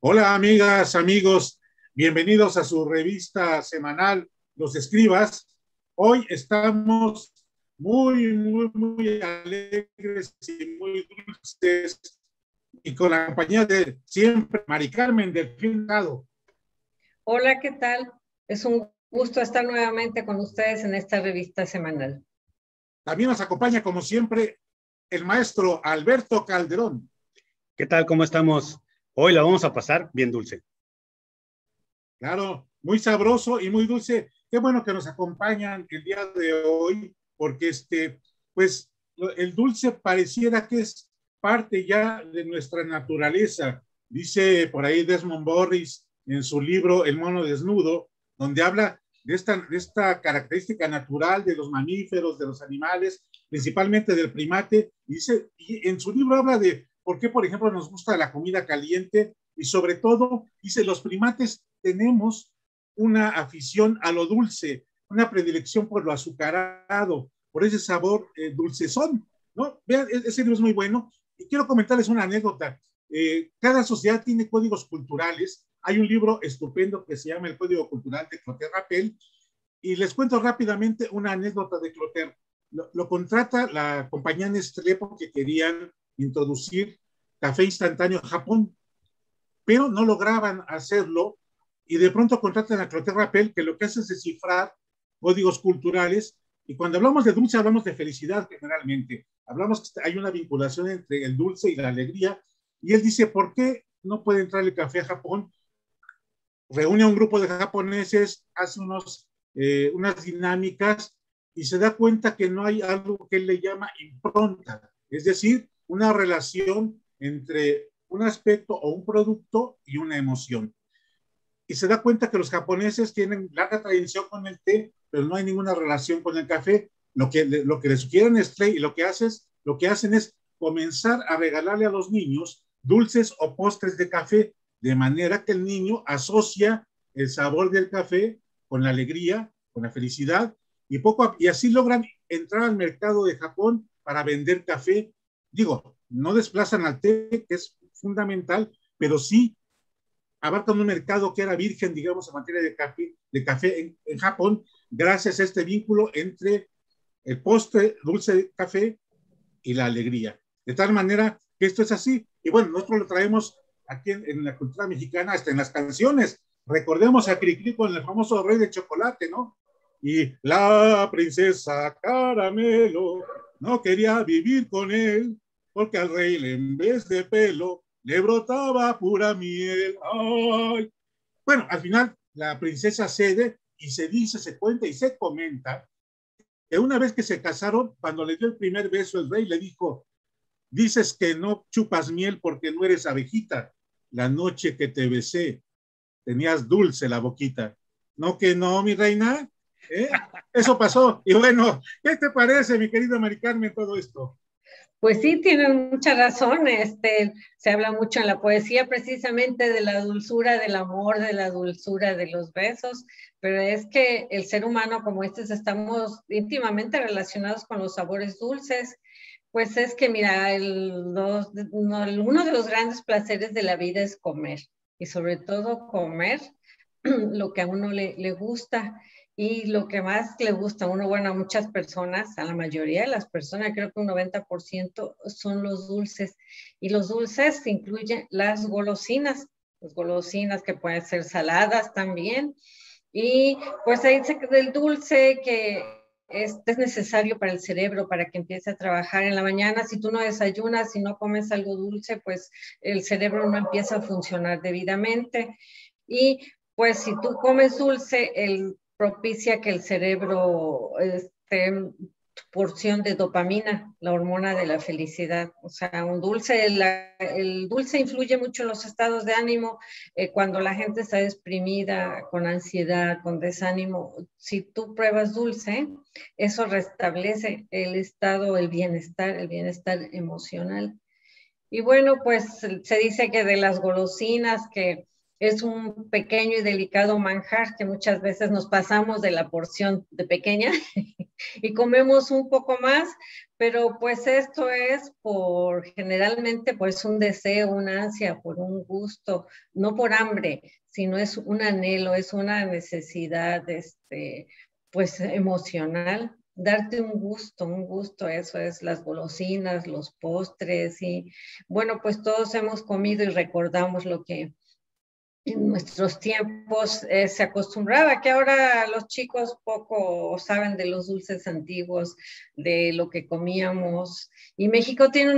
Hola amigas, amigos, bienvenidos a su revista semanal Los Escribas. Hoy estamos muy alegres y muy dulces y con la compañía de siempre Mari Carmen del Finado. Hola, ¿qué tal? Es un gusto estar nuevamente con ustedes en esta revista semanal. También nos acompaña como siempre el maestro Alberto Calderón. ¿Qué tal? ¿Cómo estamos? Hoy la vamos a pasar bien dulce. Claro, muy sabroso y muy dulce. Qué bueno que nos acompañan el día de hoy, porque pues el dulce pareciera que es parte ya de nuestra naturaleza. Dice por ahí Desmond Morris en su libro El mono desnudo, donde habla de esta característica natural de los mamíferos, de los animales, principalmente del primate. Y en su libro habla de por qué, por ejemplo, nos gusta la comida caliente y sobre todo, dice, los primates tenemos una afición a lo dulce, una predilección por lo azucarado, por ese sabor dulcezón, ¿no? Vean, ese libro es muy bueno. Y quiero comentarles una anécdota. Cada sociedad tiene códigos culturales. Hay un libro estupendo que se llama El Código Cultural de Clotaire Rappel, y les cuento rápidamente una anécdota de Clotaire. Lo contrata la compañía Nestlé porque querían introducir café instantáneo en Japón, pero no lograban hacerlo y de pronto contratan a Clotaire Rappel, que lo que hace es descifrar códigos culturales, y cuando hablamos de dulce hablamos de felicidad generalmente, hablamos que hay una vinculación entre el dulce y la alegría, y él dice, ¿por qué no puede entrar el café a Japón? Reúne a un grupo de japoneses, hace unas dinámicas y se da cuenta que no hay algo que él le llama impronta, es decir, una relación entre un aspecto o un producto y una emoción. Y se da cuenta que los japoneses tienen larga tradición con el té, pero no hay ninguna relación con el café. Lo que le sugieren Nestlé y lo que hacen es comenzar a regalarle a los niños dulces o postres de café, de manera que el niño asocia el sabor del café con la alegría, con la felicidad, y así logran entrar al mercado de Japón para vender café. Digo, no desplazan al té, que es fundamental, pero sí abarcan un mercado que era virgen, digamos, en materia de café en Japón, gracias a este vínculo entre el postre dulce de café y la alegría. De tal manera que esto es así. Y bueno, nosotros lo traemos aquí en la cultura mexicana, hasta en las canciones. Recordemos a Cricri con el famoso Rey de Chocolate, ¿no? Y la princesa Caramelo no quería vivir con él, porque al rey en vez de pelo le brotaba pura miel. ¡Ay! Bueno, al final la princesa cede y se dice, se cuenta y se comenta que una vez que se casaron, cuando le dio el primer beso el rey le dijo, dices que no chupas miel porque no eres abejita. La noche que te besé, tenías dulce la boquita. ¿No que no, mi reina? ¿Eh? Eso pasó. Y bueno, ¿qué te parece, mi querida Mari Carmen, todo esto? Pues sí, tienen mucha razón. Se habla mucho en la poesía precisamente de la dulzura del amor, de la dulzura de los besos, pero es que el ser humano como estamos íntimamente relacionados con los sabores dulces. Pues es que, mira, uno de los grandes placeres de la vida es comer, y sobre todo comer lo que a uno le gusta. Y lo que más le gusta a uno, bueno, a muchas personas, a la mayoría de las personas, creo que un 90% son los dulces. Y los dulces incluyen las golosinas que pueden ser saladas también. Y pues ahí dice que del dulce que es necesario para el cerebro, para que empiece a trabajar en la mañana. Si tú no desayunas, si no comes algo dulce, pues el cerebro no empieza a funcionar debidamente. Y pues si tú comes dulce, propicia que el cerebro porción de dopamina, la hormona de la felicidad. O sea, el dulce influye mucho en los estados de ánimo. Cuando la gente está deprimida, con ansiedad, con desánimo, si tú pruebas dulce, eso restablece el bienestar emocional. Y bueno, pues se dice que de las golosinas, que es un pequeño y delicado manjar que muchas veces nos pasamos de la porción de pequeña y comemos un poco más, pero pues esto es por generalmente pues un deseo, una ansia, por un gusto, no por hambre, sino es un anhelo, es una necesidad, pues emocional. Darte un gusto, eso es las golosinas, los postres y bueno, pues todos hemos comido y recordamos lo que en nuestros tiempos se acostumbraba, que ahora los chicos poco saben de los dulces antiguos, de lo que comíamos. Y México tiene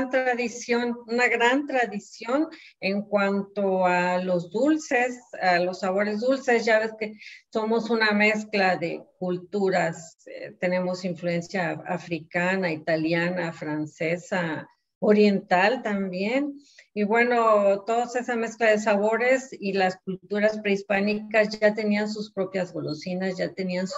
una gran tradición en cuanto a los dulces, a los sabores dulces. Ya ves que somos una mezcla de culturas, tenemos influencia africana, italiana, francesa, oriental también. Y bueno, toda esa mezcla de sabores y las culturas prehispánicas ya tenían sus propias golosinas, ya tenían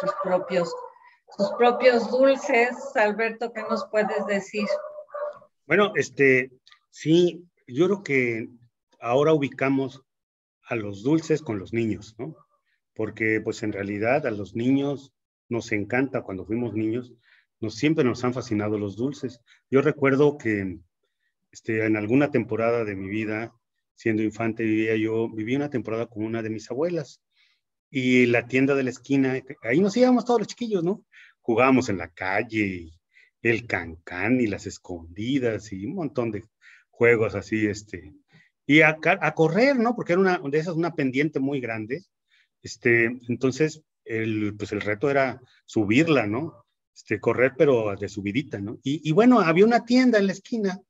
sus propios dulces. Alberto, ¿qué nos puedes decir? Bueno, sí, yo creo que ahora ubicamos a los dulces con los niños, ¿no? Porque pues en realidad a los niños nos encanta, cuando fuimos niños, siempre nos han fascinado los dulces. Yo recuerdo que en alguna temporada de mi vida, siendo infante, viví una temporada con una de mis abuelas y la tienda de la esquina, ahí nos íbamos todos los chiquillos, ¿no? Jugábamos en la calle, el cancán y las escondidas y un montón de juegos así, y a correr, ¿no? Porque era una pendiente muy grande, entonces pues el reto era subirla, ¿no? Correr pero de subidita, ¿no? Y bueno, había una tienda en la esquina,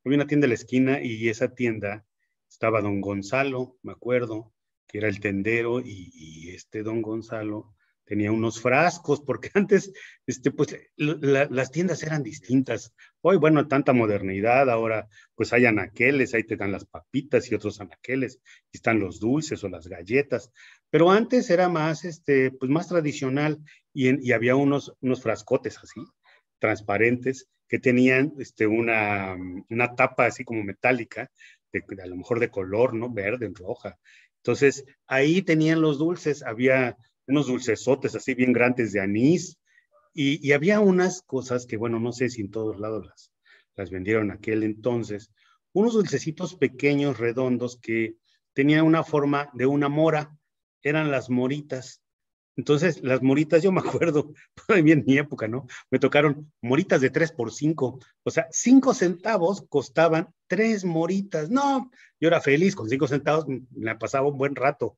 y esa tienda estaba don Gonzalo, me acuerdo, que era el tendero, y don Gonzalo tenía unos frascos, porque antes, pues, las tiendas eran distintas. Hoy, bueno, tanta modernidad, ahora, pues hay anaqueles, ahí te dan las papitas y otros anaqueles, y están los dulces o las galletas, pero antes era más, pues más tradicional, y había unos frascotes así, transparentes, que tenían una tapa así como metálica, a lo mejor de color, ¿no? Verde, roja. Entonces, ahí tenían los dulces, había unos dulcesotes así bien grandes de anís, y había unas cosas que, bueno, no sé si en todos lados las vendieron en aquel entonces, unos dulcecitos pequeños, redondos, que tenían una forma de una mora, eran las moritas. Entonces, las moritas, yo me acuerdo, todavía en mi época, ¿no? Me tocaron moritas de 3 por 5, o sea, 5 centavos costaban 3 moritas. No, yo era feliz, con 5 centavos me pasaba un buen rato,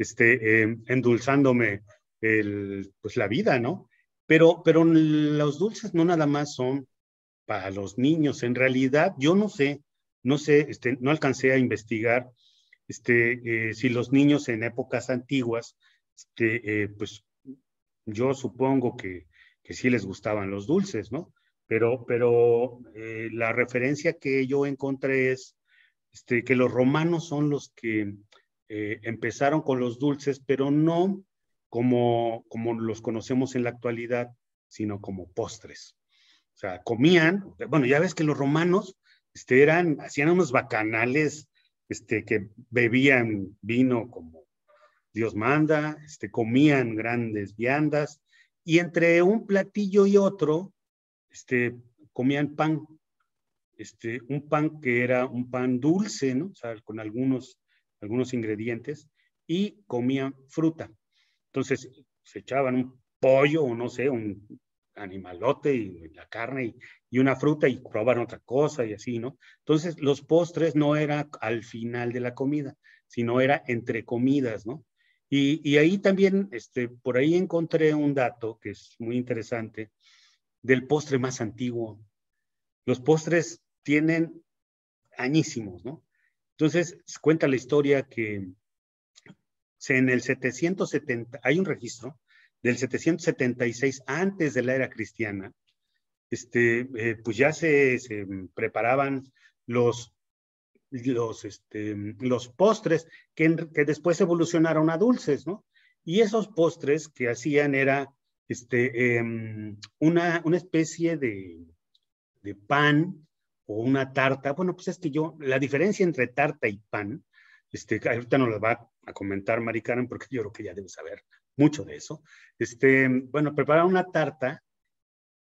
endulzándome pues la vida, ¿no? Pero los dulces no nada más son para los niños, en realidad, yo no sé, no alcancé a investigar, si los niños en épocas antiguas, pues yo supongo que sí les gustaban los dulces, ¿no? Pero la referencia que yo encontré es que los romanos son los que empezaron con los dulces, pero no como los conocemos en la actualidad, sino como postres. O sea, comían, bueno, ya ves que los romanos hacían unos bacanales, que bebían vino como Dios manda, comían grandes viandas, y entre un platillo y otro, comían pan, un pan que era un pan dulce, ¿no? O sea, con algunos ingredientes, y comían fruta. Entonces, se echaban un pollo, o no sé, un animalote, y la carne, y una fruta, y probaban otra cosa, y así, ¿no? Entonces, los postres no era al final de la comida, sino era entre comidas, ¿no? Y ahí también, por ahí encontré un dato que es muy interesante del postre más antiguo. Los postres tienen añísimos, ¿no? Entonces, cuenta la historia que en el 770, hay un registro del 776 antes de la era cristiana, pues ya se preparaban los postres que después evolucionaron a dulces, ¿no? Y esos postres que hacían era una especie de pan o una tarta. Bueno, pues es que la diferencia entre tarta y pan, ahorita nos lo va a comentar Mari Karen, porque yo creo que ya debe saber mucho de eso. Bueno, preparar una tarta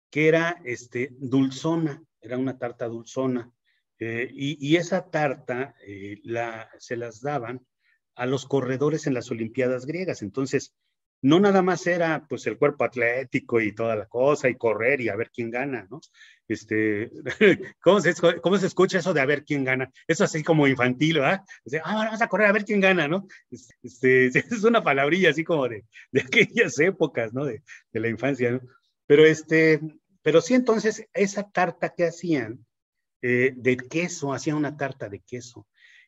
que era dulzona, era una tarta dulzona. Y esa tarta se las daban a los corredores en las Olimpiadas griegas. Entonces, no nada más era pues el cuerpo atlético y toda la cosa y correr y a ver quién gana, ¿no? ¿Cómo se escucha eso de a ver quién gana? Eso así como infantil, ¿verdad? Vamos a correr a ver quién gana, ¿no? Es una palabrilla así como de aquellas épocas, ¿no? De la infancia, ¿no? Pero sí, entonces, esa tarta que hacían de queso, hacían una tarta de queso.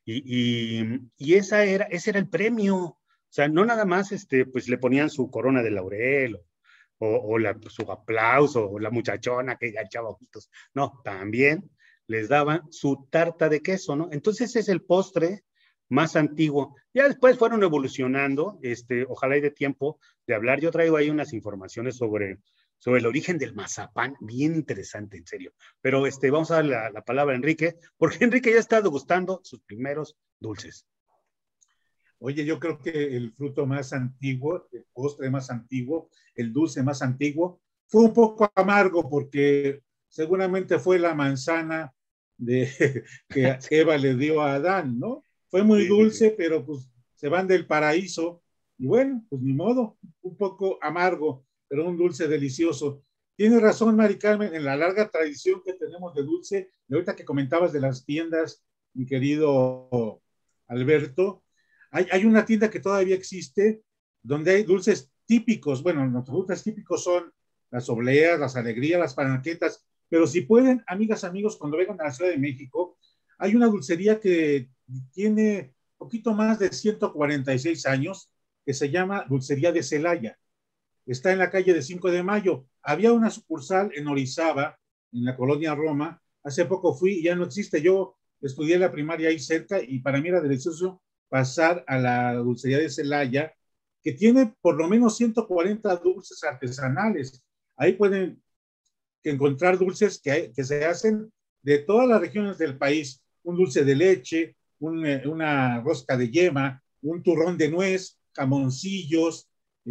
Y ese era el premio. O sea, no nada más pues le ponían su corona de laurel o su aplauso o la muchachona que ya echaba ojitos. No, también les daban su tarta de queso, ¿no? Entonces es el postre más antiguo. Ya después fueron evolucionando, ojalá hay de tiempo de hablar. Yo traigo ahí unas informaciones sobre el origen del mazapán, bien interesante, en serio. Pero vamos a dar la palabra a Enrique, porque Enrique ya está degustando sus primeros dulces. Oye, yo creo que el fruto más antiguo, el postre más antiguo, el dulce más antiguo, fue un poco amargo porque seguramente fue la manzana que Eva le dio a Adán, ¿no? Fue muy dulce, pero pues se van del paraíso y bueno, pues ni modo, un poco amargo, pero un dulce delicioso. Tiene razón, Mari Carmen, en la larga tradición que tenemos de dulce, y ahorita que comentabas de las tiendas, mi querido Alberto, hay una tienda que todavía existe donde hay dulces típicos. Bueno, los dulces típicos son las obleas, las alegrías, las panquetas, pero si pueden, amigas, amigos, cuando vengan a la Ciudad de México, hay una dulcería que tiene poquito más de 146 años, que se llama Dulcería de Celaya. Está en la calle de 5 de Mayo. Había una sucursal en Orizaba, en la colonia Roma. Hace poco fui y ya no existe. Yo estudié la primaria ahí cerca y para mí era delicioso pasar a la dulcería de Celaya, que tiene por lo menos 140 dulces artesanales. Ahí pueden encontrar dulces que se hacen de todas las regiones del país. Un dulce de leche, una rosca de yema, un turrón de nuez, jamoncillos,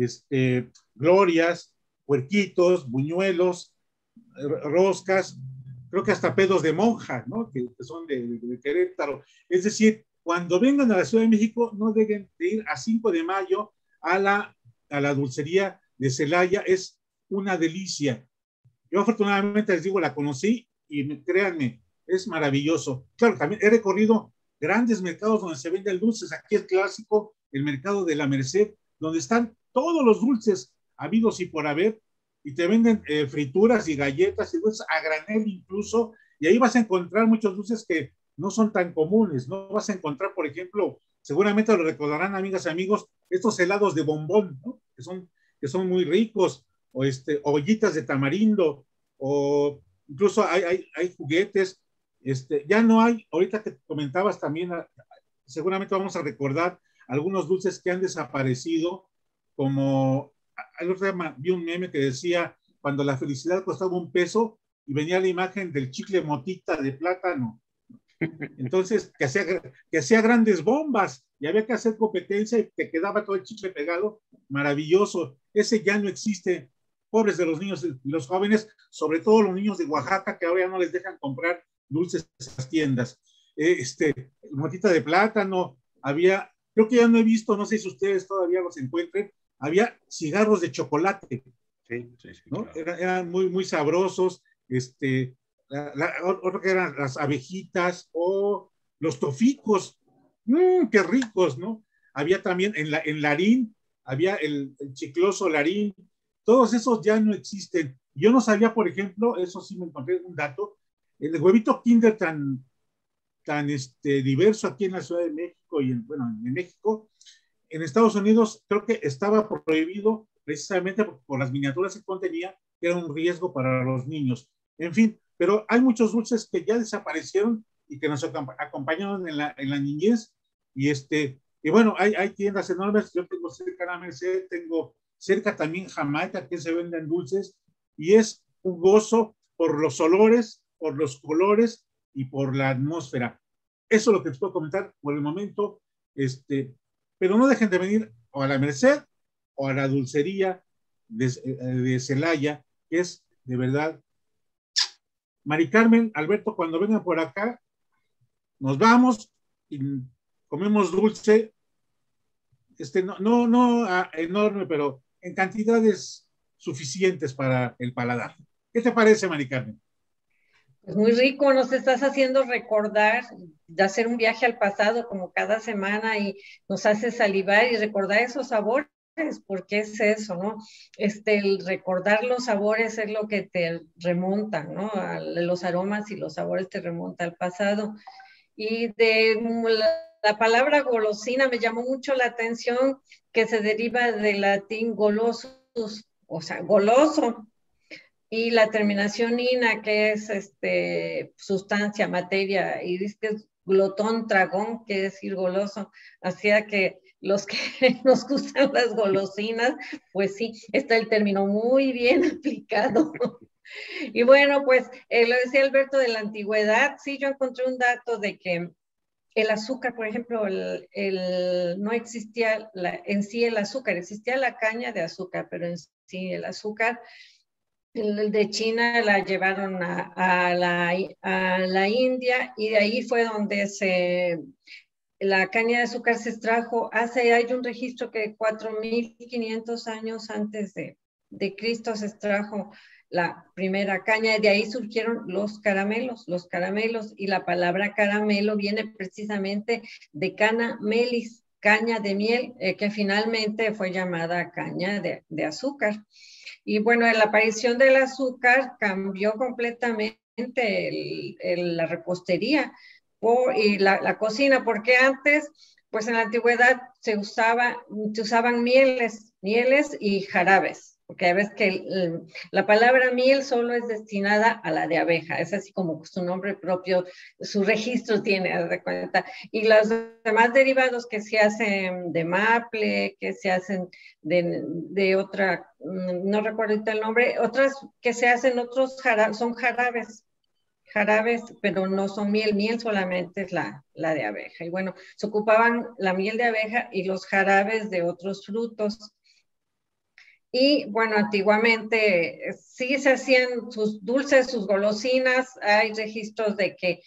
glorias, puerquitos, buñuelos, roscas, creo que hasta pedos de monja, ¿no? Que son de Querétaro. Es decir, cuando vengan a la Ciudad de México, no deben de ir a 5 de Mayo a la dulcería de Celaya. Es una delicia. Yo afortunadamente les digo, la conocí y créanme, es maravilloso. Claro, también he recorrido grandes mercados donde se venden dulces. Aquí es clásico, el mercado de la Merced, donde están todos los dulces habidos y por haber, y te venden frituras y galletas y dulces a granel incluso, y ahí vas a encontrar muchos dulces que no son tan comunes. No vas a encontrar, por ejemplo, seguramente lo recordarán, amigas y amigos, estos helados de bombón, ¿no? que son muy ricos, o ollitas de tamarindo, o incluso hay juguetes. Ya no hay, ahorita que comentabas también, seguramente vamos a recordar algunos dulces que han desaparecido, como el otro día vi un meme que decía, cuando la felicidad costaba $1 y venía la imagen del chicle motita de plátano. Entonces, que hacía grandes bombas y había que hacer competencia y te quedaba todo el chicle pegado. Maravilloso. Ese ya no existe. Pobres de los niños y los jóvenes, sobre todo los niños de Oaxaca, que ahora ya no les dejan comprar dulces en las tiendas. Motita de plátano, creo que ya no he visto, no sé si ustedes todavía los encuentren, había cigarros de chocolate. Sí, ¿no? Claro. Eran muy, muy sabrosos. Otro que eran las abejitas o los toficos. ¡Qué ricos!, ¿no? Había también en Larín, había el chicloso Larín. Todos esos ya no existen. Yo no sabía, por ejemplo, eso sí me encontré un dato, el huevito Kinder tan diverso aquí en la Ciudad de México y en México, en Estados Unidos creo que estaba prohibido precisamente por las miniaturas que contenía, que era un riesgo para los niños. En fin, pero hay muchos dulces que ya desaparecieron y que nos acompañaron en la niñez. Y bueno, hay tiendas enormes. Yo tengo cerca la Merced, tengo cerca también Jamaica, que se venden dulces, y es un gozo por los olores, por los colores y por la atmósfera. Eso es lo que les puedo comentar por el momento. Pero no dejen de venir o a la Merced o a la dulcería de Celaya, que es de verdad. Mari Carmen, Alberto, cuando vengan por acá, nos vamos y comemos dulce, no enorme, pero en cantidades suficientes para el paladar. ¿Qué te parece, Mari Carmen? Pues muy rico, nos estás haciendo recordar, de hacer un viaje al pasado como cada semana y nos hace salivar y recordar esos sabores, porque es eso, ¿no? El recordar los sabores es lo que te remonta, ¿no? Los aromas y los sabores te remonta al pasado. Y de la palabra golosina me llamó mucho la atención que se deriva del latín golosus, o sea, goloso, y la terminación ina, que es sustancia, materia, y dice que es glotón, tragón, que es decir goloso, hacía que los que nos gustan las golosinas, pues sí, está el término muy bien aplicado. Y bueno, pues lo decía Alberto de la antigüedad, sí, yo encontré un dato de que el azúcar, por ejemplo, no existía en sí el azúcar, existía la caña de azúcar, pero en sí el azúcar el de China la llevaron a la India y de ahí fue donde la caña de azúcar se extrajo. Hay un registro que 4.500 años antes de Cristo se extrajo la primera caña, y de ahí surgieron los caramelos, y la palabra caramelo viene precisamente de cana melis, caña de miel, que finalmente fue llamada caña de azúcar. Y bueno, la aparición del azúcar cambió completamente la repostería y la cocina, porque antes, pues en la antigüedad se usaban mieles y jarabes, porque a veces que la palabra miel solo es destinada a la de abeja, es así como su nombre propio, su registro tiene, haz de cuenta. Y los demás derivados que se hacen de maple, que se hacen de otra, no recuerdo el nombre, otras que se hacen son jarabes, pero no son miel solamente es la de abeja. Y bueno, se ocupaban la miel de abeja y los jarabes de otros frutos. Y bueno, antiguamente sí se hacían sus dulces, sus golosinas. Hay registros de que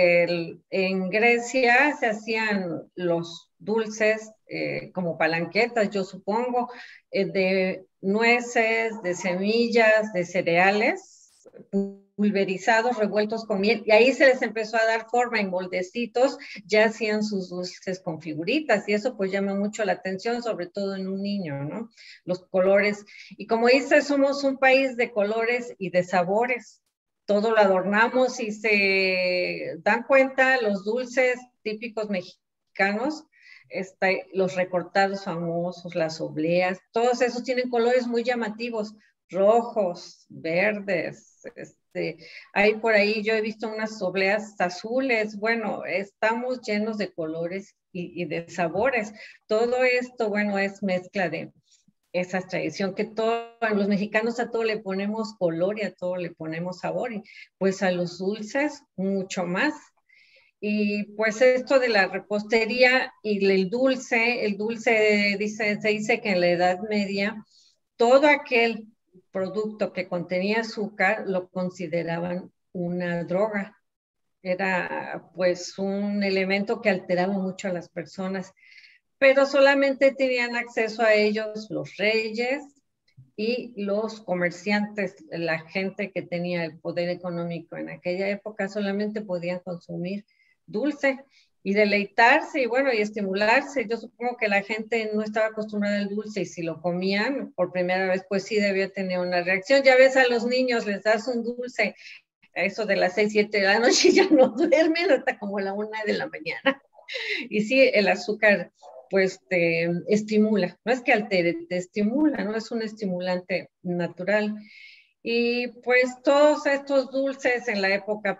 en Grecia se hacían los dulces como palanquetas, yo supongo, de nueces, de semillas, de cereales pulverizados, revueltos con miel, y ahí se les empezó a dar forma en moldecitos, ya hacían sus dulces con figuritas, y eso pues llama mucho la atención, sobre todo en un niño, ¿no? Los colores, y como dice, somos un país de colores y de sabores, todo lo adornamos y se dan cuenta los dulces típicos mexicanos, los recortados famosos, las obleas, todos esos tienen colores muy llamativos, rojos, verdes, hay por ahí, yo he visto unas obleas azules, bueno, estamos llenos de colores y de sabores. Todo esto, bueno, es mezcla de esa tradición que los mexicanos a todo le ponemos color y a todo le ponemos sabor, y pues a los dulces mucho más. Y pues esto de la repostería y el dulce se dice que en la Edad Media todo aquel producto que contenía azúcar lo consideraban una droga. Era pues un elemento que alteraba mucho a las personas, pero solamente tenían acceso a ellos los reyes y los comerciantes, la gente que tenía el poder económico en aquella época solamente podían consumir dulce y deleitarse y bueno, y estimularse. Yo supongo que la gente no estaba acostumbrada al dulce y si lo comían por primera vez, pues sí debía tener una reacción. Ya ves a los niños, les das un dulce a eso de las 6, 7 de la noche y ya no duermen hasta como la 1 de la mañana. Y sí, el azúcar pues te estimula, no es que altere, te estimula, ¿no? Es un estimulante natural. Y pues todos estos dulces en la época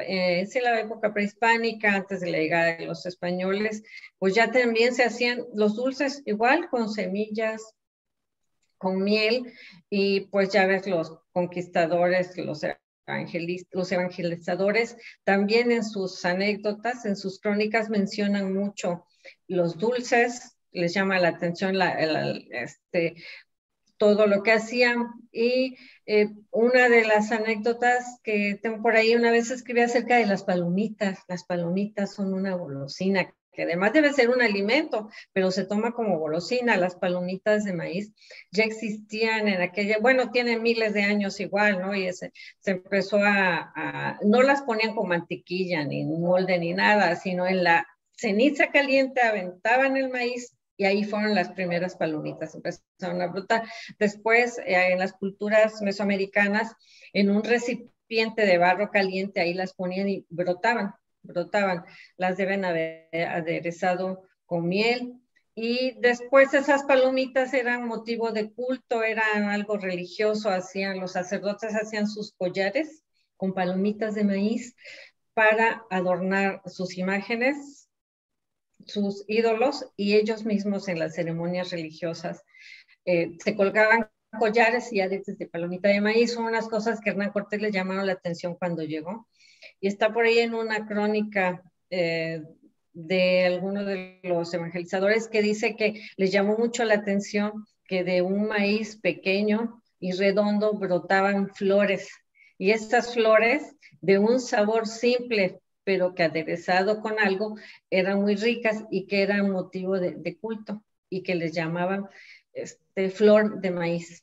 prehispánica, antes de la llegada de los españoles, pues ya también se hacían los dulces igual con semillas, con miel, y pues ya ves los conquistadores, los evangelizadores, también en sus anécdotas, en sus crónicas mencionan mucho los dulces, les llama la atención todo lo que hacían. Y una de las anécdotas que tengo por ahí, una vez escribí acerca de las palomitas. Las palomitas son una golosina, que además debe ser un alimento, pero se toma como golosina. Las palomitas de maíz ya existían en aquella, bueno, tienen miles de años igual, ¿no? Y se empezó no las ponían con mantequilla, ni molde, ni nada, sino en la ceniza caliente aventaban el maíz y ahí fueron las primeras palomitas, empezaron a brotar. Después, en las culturas mesoamericanas, en un recipiente de barro caliente, ahí las ponían y brotaban. Las deben haber aderezado con miel. Y después esas palomitas eran motivo de culto, eran algo religioso, los sacerdotes hacían sus collares con palomitas de maíz para adornar sus imágenes, sus ídolos, y ellos mismos en las ceremonias religiosas se colgaban collares y aretes de palomita de maíz. Son unas cosas que Hernán Cortés le llamaron la atención cuando llegó. Y está por ahí en una crónica de alguno de los evangelizadores que dice que les llamó mucho la atención que de un maíz pequeño y redondo brotaban flores. Y estas flores, de un sabor simple, pero que aderezado con algo, eran muy ricas y que eran motivo de culto y que les llamaban flor de maíz.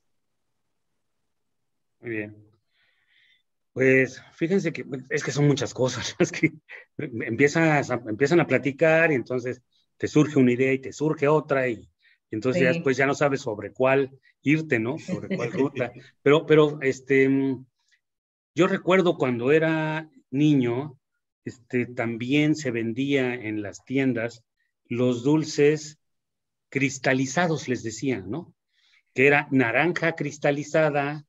Muy bien. Pues fíjense que es que son muchas cosas, es que empiezan a platicar y entonces te surge una idea y te surge otra y entonces Sí. ya después ya no sabes sobre cuál irte, ¿no? Sobre cuál ruta. Pero yo recuerdo cuando era niño, también se vendía en las tiendas los dulces cristalizados, les decían, ¿no? Que era naranja cristalizada,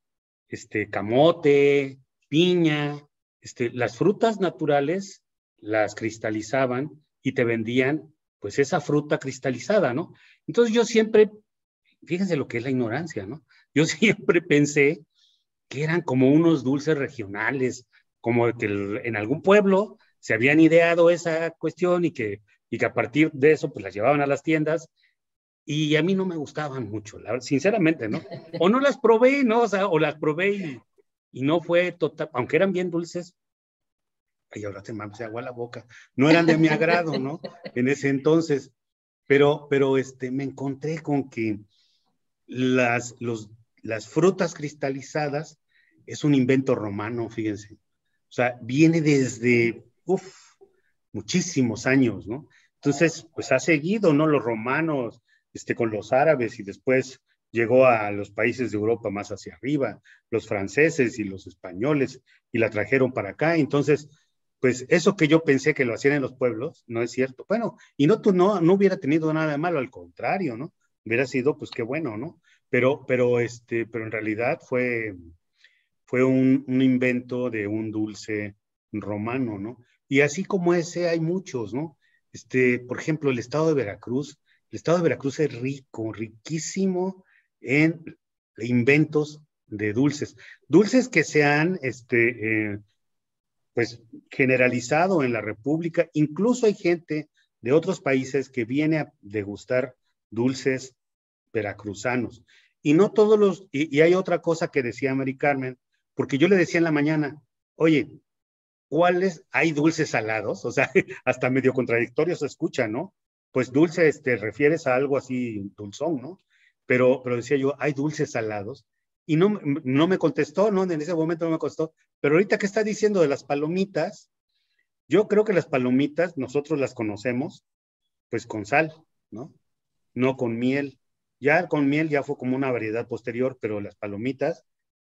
camote, piña, las frutas naturales las cristalizaban y te vendían pues esa fruta cristalizada, ¿no? Entonces yo siempre, fíjense lo que es la ignorancia, ¿no? Yo siempre pensé que eran como unos dulces regionales, como que en algún pueblo se habían ideado esa cuestión y que a partir de eso pues las llevaban a las tiendas y a mí no me gustaban mucho, sinceramente, ¿no? O no las probé, ¿no? O sea, o las probé y no fue total, aunque eran bien dulces, y ahora se me hace agua la boca, no eran de mi agrado, ¿no? En ese entonces, pero me encontré con que las frutas cristalizadas es un invento romano, fíjense. O sea, viene desde, muchísimos años, ¿no? Entonces, pues ha seguido, ¿no? Los romanos, con los árabes y después llegó a los países de Europa más hacia arriba, los franceses y los españoles, y la trajeron para acá. Entonces, pues eso que yo pensé que lo hacían en los pueblos, no es cierto. Bueno, y no hubiera tenido nada de malo, al contrario, ¿no? Hubiera sido, pues qué bueno, ¿no? Pero en realidad fue un invento de un dulce romano, ¿no? Y así como ese hay muchos, ¿no? Por ejemplo, el estado de Veracruz es rico, riquísimo en inventos de dulces que se han, pues, generalizado en la República. Incluso hay gente de otros países que viene a degustar dulces veracruzanos. Y no todos y hay otra cosa que decía Mari Carmen, porque yo le decía en la mañana, oye, ¿cuáles hay dulces salados? O sea, hasta medio contradictorio se escucha, ¿no? Pues dulce, refieres a algo así dulzón, ¿no? Pero decía yo, ¿hay dulces salados? Y no me contestó, ¿no? En ese momento no me contestó. Pero ahorita que está diciendo de las palomitas, yo creo que las palomitas nosotros las conocemos, pues con sal, ¿no? No con miel. Ya con miel ya fue como una variedad posterior, pero las palomitas,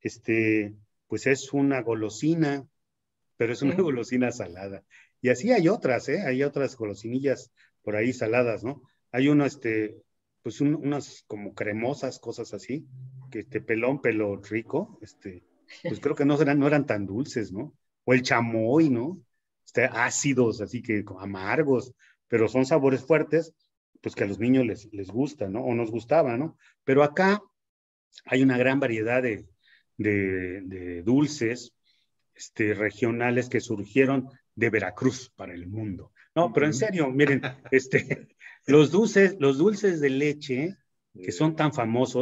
pues es una golosina, pero es una golosina salada. Y así hay otras, hay otras golosinillas por ahí saladas, ¿no? Hay pues unas como cremosas, cosas así, que pelo rico, pues creo que no eran tan dulces, ¿no? O el chamoy, ¿no? Ácidos, así que amargos, pero son sabores fuertes, pues que a los niños les gusta, ¿no? O nos gustaba, ¿no? Pero acá hay una gran variedad de dulces regionales que surgieron de Veracruz para el mundo. No, pero en serio, miren, los dulces de leche que son tan famosos,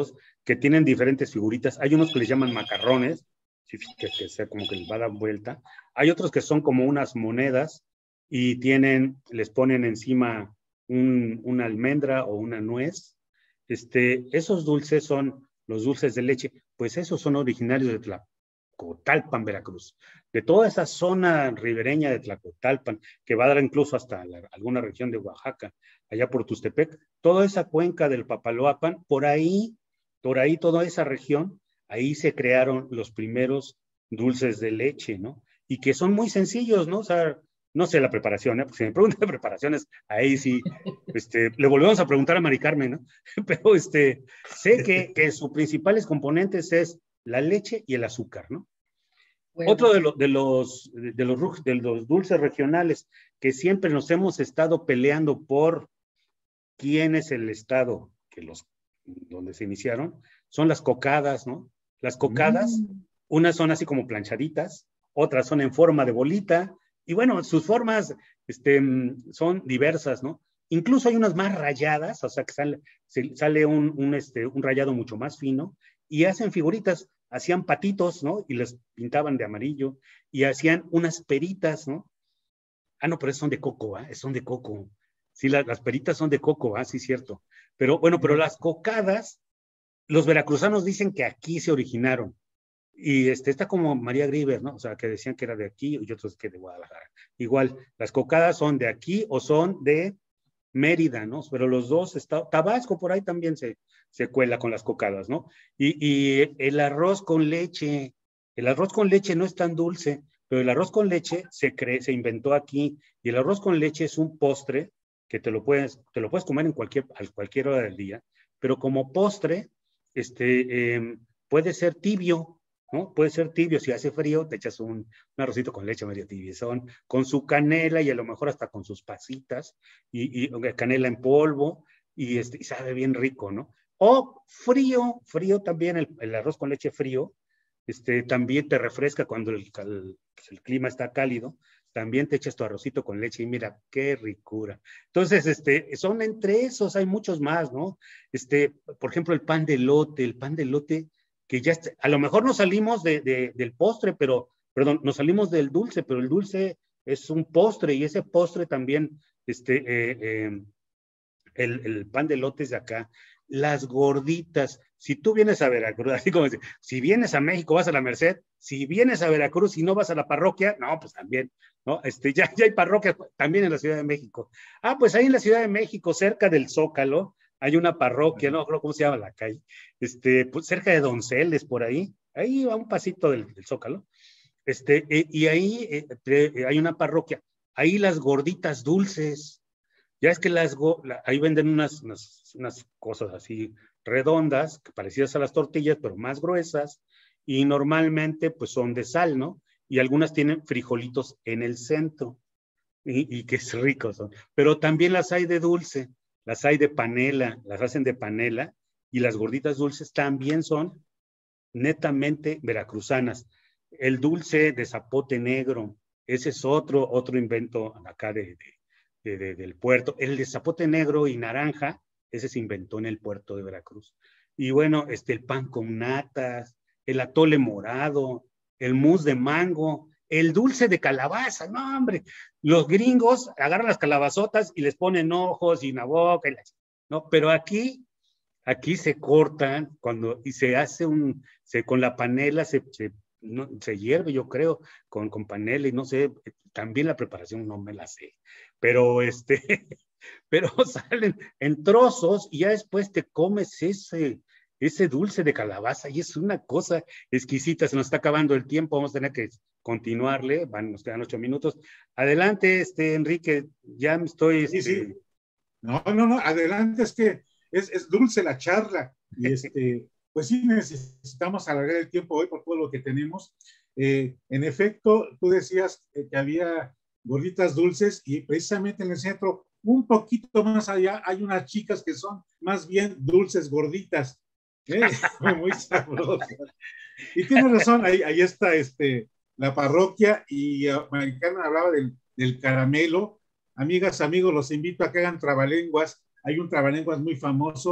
que tienen diferentes figuritas. Hay unos que les llaman macarrones, que sea como que les va a dar vuelta. Hay otros que son como unas monedas y les ponen encima una almendra o una nuez. Esos dulces son los dulces de leche, pues esos son originarios de Tlacotalpan, Veracruz, de toda esa zona ribereña de Tlacotalpan, que va a dar incluso hasta alguna región de Oaxaca, allá por Tustepec, toda esa cuenca del Papaloapan, por ahí, toda esa región, ahí se crearon los primeros dulces de leche, ¿no? Y que son muy sencillos, ¿no? O sea, no sé la preparación, ¿eh? Porque si me preguntan de preparaciones, ahí sí, le volvemos a preguntar a Mari Carmen, ¿no? Pero sé que sus principales componentes es la leche y el azúcar, ¿no? Bueno. Otro de los dulces regionales que siempre nos hemos estado peleando por quién es el estado donde se iniciaron, son las cocadas, ¿no? Las cocadas, unas son así como planchaditas, otras son en forma de bolita, y bueno, sus formas son diversas, ¿no? Incluso hay unas más rayadas, o sea que sale un rayado mucho más fino, y hacen figuritas, hacían patitos, ¿no? Y les pintaban de amarillo, y hacían unas peritas, ¿no? Ah, no, pero son de coco, ¿eh? Son de coco. Sí, las peritas son de coco, sí, cierto. Pero bueno, pero las cocadas, los veracruzanos dicen que aquí se originaron. Y está como María Grieber, ¿no? O sea, que decían que era de aquí y otros que de Guadalajara. Igual, las cocadas son de aquí o son de Mérida, ¿no? Pero los dos, Tabasco por ahí también se cuela con las cocadas, ¿no? Y el arroz con leche no es tan dulce, pero el arroz con leche se inventó aquí, y el arroz con leche es un postre que te lo puedes comer a cualquier hora del día, pero como postre, puede ser tibio, ¿no? Puede ser tibio, si hace frío, te echas un arrocito con leche medio tibiezón, con su canela y a lo mejor hasta con sus pasitas, y canela en polvo, y sabe bien rico, ¿no? O frío también, el arroz con leche frío, también te refresca cuando el clima está cálido, también te echas tu arrocito con leche y mira, qué ricura. Entonces, son entre esos, hay muchos más, ¿no? Por ejemplo, el pan de elote, que ya a lo mejor nos salimos del postre, nos salimos del dulce, pero el dulce es un postre, y ese postre también, el pan de elote es de acá. Las gorditas, si tú vienes a Veracruz, así como dice, si vienes a México vas a la Merced, si vienes a Veracruz y no vas a la parroquia, no, pues también, ¿no? Ya hay parroquias también en la Ciudad de México. Pues ahí en la Ciudad de México, cerca del Zócalo, hay una parroquia, no creo cómo se llama la calle, pues cerca de Donceles, por ahí a un pasito del Zócalo, y ahí hay una parroquia, ahí las gorditas dulces. Ya es que ahí venden unas cosas así redondas, parecidas a las tortillas, pero más gruesas, y normalmente pues son de sal, ¿no? Y algunas tienen frijolitos en el centro, y que es rico son. Pero también las hay de dulce, las hay de panela, las hacen de panela, y las gorditas dulces también son netamente veracruzanas. El dulce de zapote negro, ese es otro invento acá del puerto. El de zapote negro y naranja, ese se inventó en el puerto de Veracruz. Y bueno, el pan con natas, el atole morado, el mousse de mango, el dulce de calabaza, no hombre, los gringos agarran las calabazotas y les ponen ojos y una boca, ¿no? Pero aquí se cortan y se hace con la panela se hierve, yo creo, con panela, y no sé, también la preparación no me la sé, pero pero salen en trozos y ya después te comes ese dulce de calabaza, y es una cosa exquisita. Se nos está acabando el tiempo, vamos a tener que continuarle, nos quedan 8 minutos. Adelante, Enrique, ya me estoy... Sí. No, adelante, es que es dulce la charla, y pues sí necesitamos alargar el tiempo hoy por todo lo que tenemos. En efecto, tú decías que había gorditas dulces, y precisamente en el centro, un poquito más allá, hay unas chicas que son más bien dulces gorditas, muy sabrosas. Y tienes razón, ahí está la parroquia, y Mari Carmen hablaba del caramelo. Amigas, amigos, los invito a que hagan trabalenguas. Hay un trabalenguas muy famoso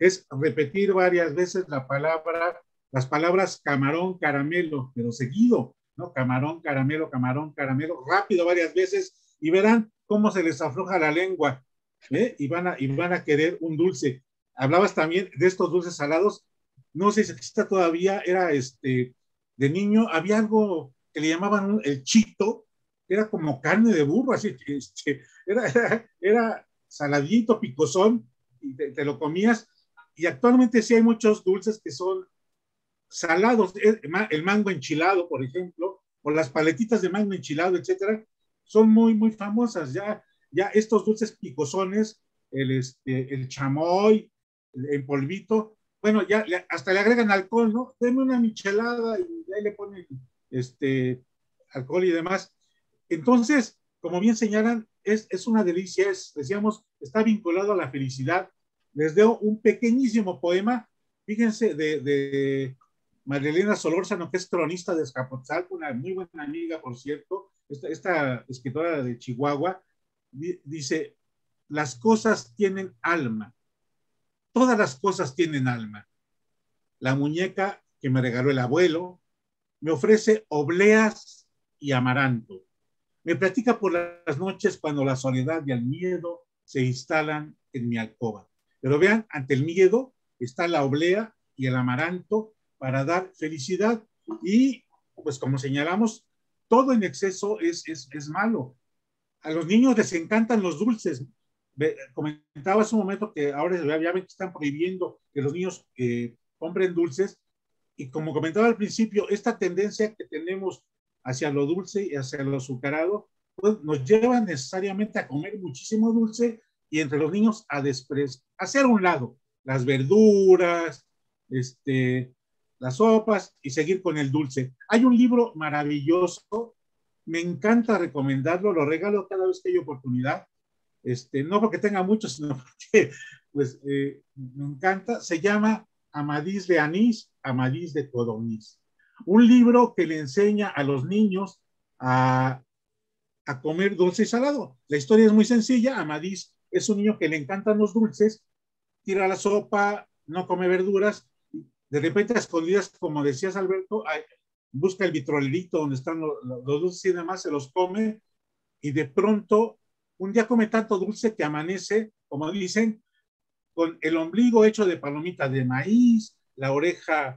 es repetir varias veces las palabras camarón, caramelo, pero seguido, ¿no? Camarón, caramelo, rápido varias veces, y verán cómo se les afloja la lengua, ¿eh? Y van a querer un dulce. Hablabas también de estos dulces salados, no sé si existe todavía, era de niño, había algo que le llamaban el chito, que era como carne de burro, así, era saladito, picosón, y te lo comías, y actualmente sí hay muchos dulces que son salados, el mango enchilado, por ejemplo, o las paletitas de mango enchilado, etcétera, son muy, muy famosas. Ya estos dulces picosones, el chamoy, el polvito, bueno, ya hasta le agregan alcohol, ¿no? Deme una michelada y ahí le ponen alcohol y demás. Entonces, como bien señalan, es una delicia, decíamos, está vinculado a la felicidad. Les leo un pequeñísimo poema, fíjense, de Marilena Solórzano, que es cronista de Azcapotzalco, una muy buena amiga, por cierto, esta escritora de Chihuahua, dice, las cosas tienen alma, todas las cosas tienen alma. La muñeca que me regaló el abuelo me ofrece obleas y amaranto. Me platica por las noches cuando la soledad y el miedo se instalan en mi alcoba. Pero vean, ante el miedo está la oblea y el amaranto para dar felicidad. Y pues como señalamos, todo en exceso es malo. A los niños les encantan los dulces. Comentaba hace un momento que ahora ya ven que están prohibiendo que los niños compren dulces. Y como comentaba al principio, esta tendencia que tenemos hacia lo dulce y hacia lo azucarado, pues nos lleva necesariamente a comer muchísimo dulce y entre los niños a hacer a un lado las verduras, las sopas y seguir con el dulce. Hay un libro maravilloso, me encanta recomendarlo, lo regalo cada vez que hay oportunidad, no porque tenga mucho, sino porque pues, me encanta, se llama Amadís de Anís, Amadís de Codorniz. Un libro que le enseña a los niños a comer dulce y salado. La historia es muy sencilla. Amadís es un niño que le encantan los dulces, tira la sopa, no come verduras, de repente a escondidas, como decías Alberto, busca el vitrolerito donde están los dulces y demás, se los come y de pronto un día come tanto dulce que amanece, como dicen, con el ombligo hecho de palomita de maíz, la oreja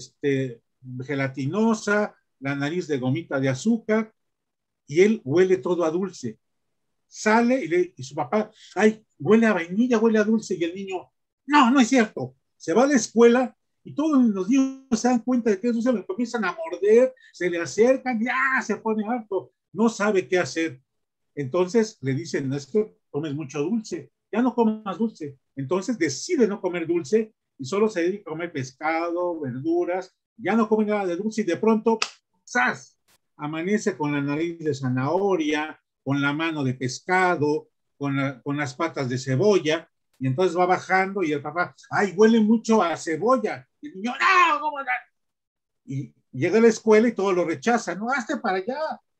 gelatinosa, la nariz de gomita de azúcar, y él huele todo a dulce. Sale y su papá, ay, huele a vainilla, huele a dulce, y el niño, no es cierto. Se va a la escuela y todos los niños se dan cuenta de que es dulce, le comienzan a morder, se le acercan y se pone harto, no sabe qué hacer. Entonces le dicen, es que comes mucho dulce, ya no comas dulce. Entonces decide no comer dulce y solo se dedica a comer pescado, verduras, ya no come nada de dulce y de pronto, ¡zas! Amanece con la nariz de zanahoria, con la mano de pescado, con las patas de cebolla, y entonces va bajando y el papá, ay, huele mucho a cebolla. Y el niño, no, ¿cómo no? Y llega a la escuela y todo lo rechaza, no, hazte para allá,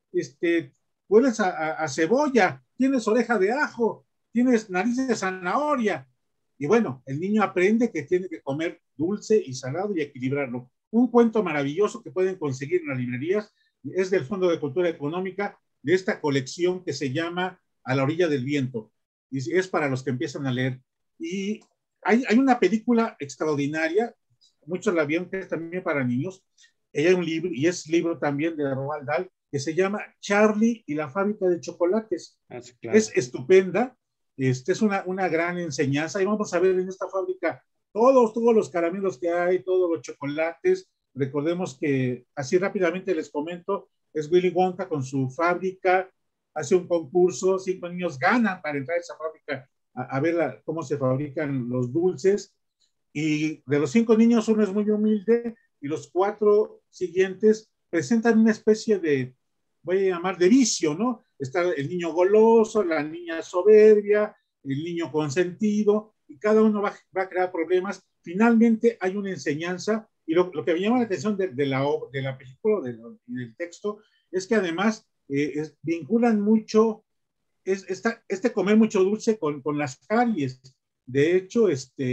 hueles a cebolla, tienes oreja de ajo, tienes nariz de zanahoria. Y bueno, el niño aprende que tiene que comer dulce y salado y equilibrarlo. Un cuento maravilloso que pueden conseguir en las librerías es del Fondo de Cultura Económica, de esta colección que se llama A la orilla del viento. Y es para los que empiezan a leer. Y hay una película extraordinaria, muchos la vieron, que es también para niños. Ella es un libro, y es libro también de Roald Dahl, que se llama Charlie y la fábrica de chocolates. Sí, claro. Es estupenda, es una gran enseñanza, y vamos a ver en esta fábrica todos los caramelos que hay, todos los chocolates. Recordemos que, así rápidamente les comento, es Willy Wonka con su fábrica, hace un concurso, 5 niños ganan para entrar a esa fábrica a ver cómo se fabrican los dulces, y de los 5 niños uno es muy humilde, y los 4 siguientes presentan una especie de, voy a llamar de vicio, ¿no? Está el niño goloso, la niña soberbia, el niño consentido, y cada uno va a crear problemas. Finalmente hay una enseñanza, y lo que me llama la atención de la película, del texto, es que además vinculan mucho comer mucho dulce con las caries. De hecho,